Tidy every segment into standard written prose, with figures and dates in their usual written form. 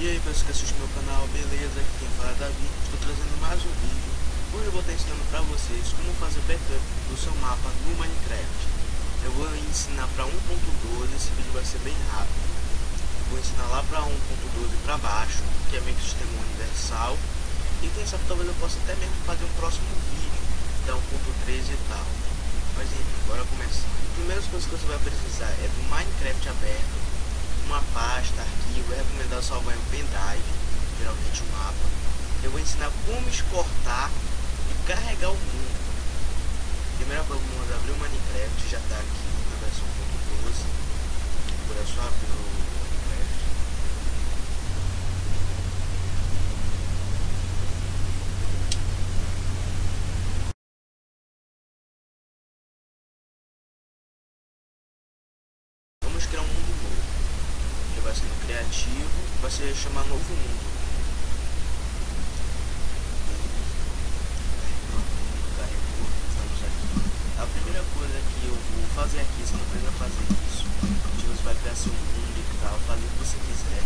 E aí pessoal que assistem meu canal, beleza? Aqui quem fala é Davi, estou trazendo mais um vídeo. Hoje eu vou estar ensinando para vocês como fazer backup do seu mapa no Minecraft. Eu vou ensinar para 1.12, esse vídeo vai ser bem rápido. Vou ensinar lá para 1.12 para baixo, que é meio que sistema universal. E quem sabe talvez eu possa até mesmo fazer um próximo vídeo da 1.13 e tal. Mas enfim, bora começar. A primeira coisa que você vai precisar é do Minecraft aberto, uma pasta, arquivo. É recomendado salvar em um pendrive, geralmente um mapa. Eu vou ensinar como exportar e carregar o mundo. Primeira coisa, vamos abrir o Minecraft, já está aqui na versão 1.12. Agora é só abrir o Minecraft. Vamos criar um mundo novo. Ele vai ser no criativo, vai ser chamar novo mundo. A primeira coisa que eu vou fazer aqui, você não precisa fazer isso. Tipo, você vai criar seu mundo e tal, fazer o que você quiser.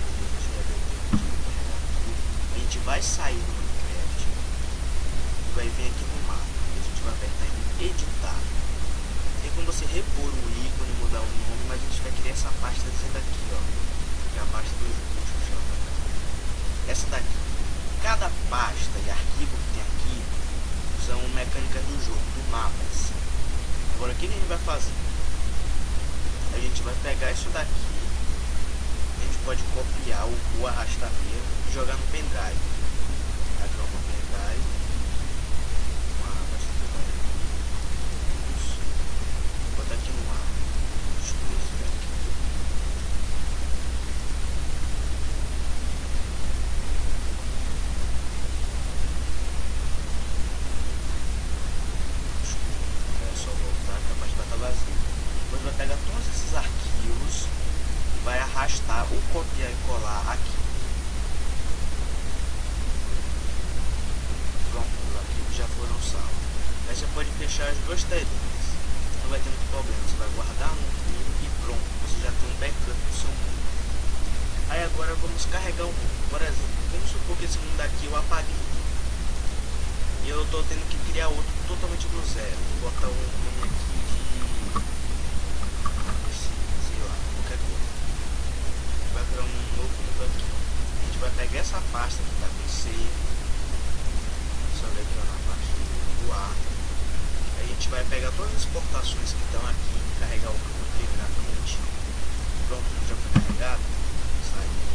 A gente vai sair do Minecraft e vai vir aqui no mapa. A gente vai apertar em editar. Tem como você repor um ícone, mudar o nome, mas a gente vai criar essa pasta dizendo aqui, ó. Que é a pasta do jogo. Deixa eu chamar. Essa daqui. Cada pasta e arquivo que tem aqui são mecânicas do jogo, do mapas. Agora o que a gente vai fazer? A gente vai pegar isso daqui, a gente pode copiar ou arrastar mesmo e jogar no pendrive. Aqui é uma pendrive, uma pasta de pendrive. Isso. Vou botar aqui no ar. Excluir isso daqui. Depois vai pegar todos esses arquivos, vai arrastar ou copiar e colar aqui. Pronto, os arquivos já foram salvos. Aí você pode fechar as duas telinhas, não vai ter muito problema. Você vai guardar no mundo e pronto, você já tem um backup do seu mundo. Aí agora vamos carregar o mundo. Por exemplo, vamos supor que esse mundo aqui eu apaguei e eu estou tendo que criar outro totalmente do zero. Vou botar um nome aqui sei lá, qualquer coisa. Vai criar um novo mundo aqui. A gente vai pegar essa pasta que está com save, só ver aqui na parte do ar. A gente vai pegar todas as exportações que estão aqui, carregar o mundo diretamente. Pronto, já foi carregado. Sair.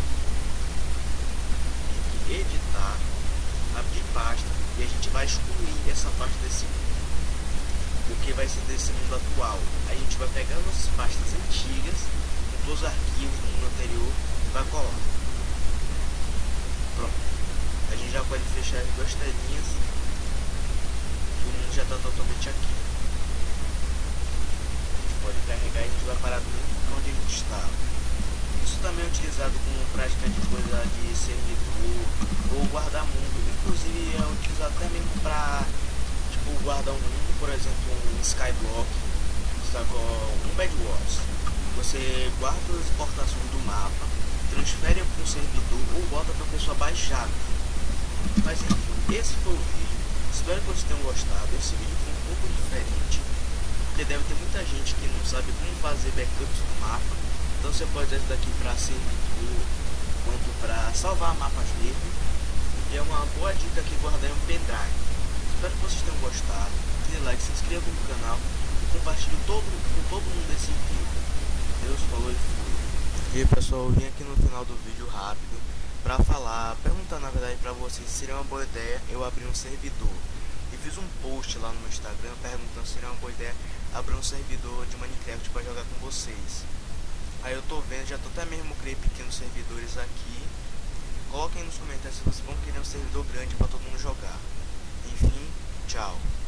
Editar, abrir pasta e a gente vai excluir essa parte desse mundo, porque vai ser desse mundo atual. Aí a gente vai pegar nossas pastas antigas, com todos os arquivos do mundo anterior e vai colar. Pronto. A gente já pode fechar as duas telinhas. O mundo já está totalmente aqui. A gente pode carregar e a gente vai parar do mesmo onde a gente estava. Isso também é utilizado como prática de coisa de servidor ou guardar mundo. Inclusive é utilizado até mesmo para guardar um mundo, por exemplo, um Skyblock, um Bed Wars. Você guarda as exportações do mapa, transfere para um servidor ou bota para a pessoa baixar. Mas enfim, esse foi o vídeo. Espero que vocês tenham gostado. Esse vídeo foi um pouco diferente, porque deve ter muita gente que não sabe como fazer backups do mapa. Então você pode usar isso daqui para servidor, quanto para salvar mapas mesmo. E é uma boa dica aqui guardar em um pendrive. Espero que vocês tenham gostado. Dê like, se inscreva no canal e compartilhe com todo mundo esse vídeo. Deus falou e fui. E aí pessoal, eu vim aqui no final do vídeo rápido para perguntar na verdade para vocês se seria uma boa ideia eu abrir um servidor. E fiz um post lá no meu Instagram perguntando se seria uma boa ideia abrir um servidor de Minecraft para jogar com vocês. Aí eu tô vendo, já tô até mesmo criei pequenos servidores aqui. Coloquem nos comentários se vocês vão querer um servidor grande para todo mundo jogar. Enfim, tchau.